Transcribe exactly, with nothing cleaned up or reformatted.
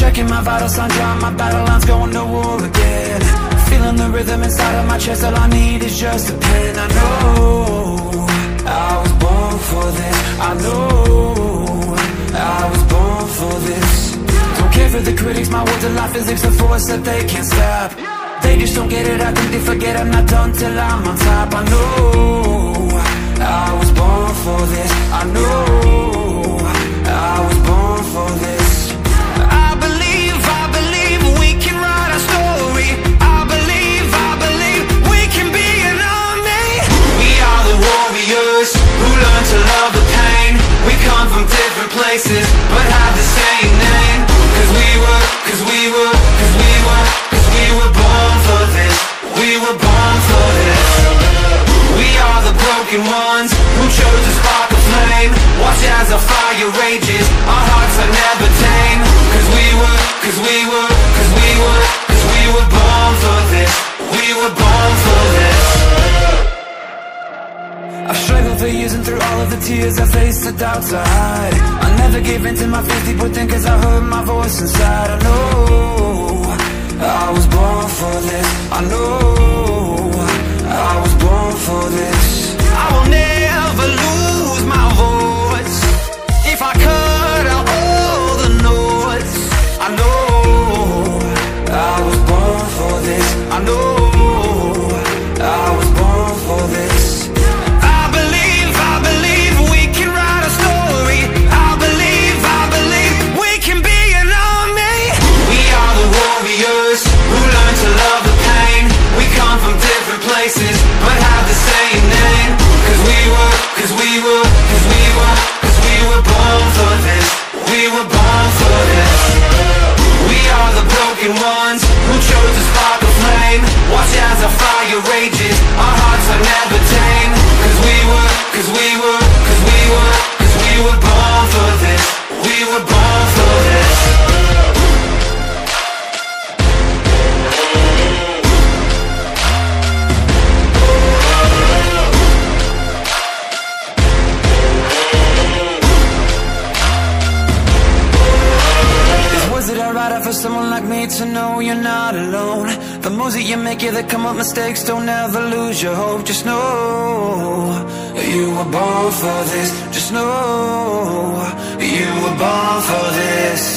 checking my vital signs, drawing my battle lines, going to war again. Feeling the rhythm inside of my chest, all I need is just a pen. I know I was born for this. I know I was born for this. Don't care for the critics, my words are like physics, a force that they can't stop. They just don't get it, I think they forget I'm not done till I'm on top. I know I was born for this. I know I was born for this. I believe, I believe we can write our story. I believe, I believe we can be an army. We are the warriors who learn to love the pain. We come from different places but have the same name. Cause we were, cause we were, cause we were, cause we were born for this. We were born for this. We are the broken ones who chose to spark a flame. Watch as our fire rages, our hearts are never tame. Cause we were, cause we were, cause we were, cause we were born for this. We were born for this. I've struggled for years, and through all of the tears I faced the doubts I hide. I never gave in to my fears deep within, cause I heard my voice inside. I know I was born for this. I know I was born for this. I will never lose my voice if I cut out all the noise. I know I was born for this. I know I was born for this. I believe, I believe we can write a story. I believe, I believe we can be an army. We are the warriors who learn to love the pain. We come from different places but have the same name. Cause we were, cause we were, cause we were, cause we were born for this. We were born for this. We are the broken ones who chose to spark a flame. Watch as our fire rages, our hearts are never tame. Cause we were, cause we were, cause we were, cause we were born for this. We were born for this. For someone like me to know you're not alone. The moves that you make, yeah, they come up mistakes. Don't ever lose your hope. Just know you were born for this. Just know you were born for this.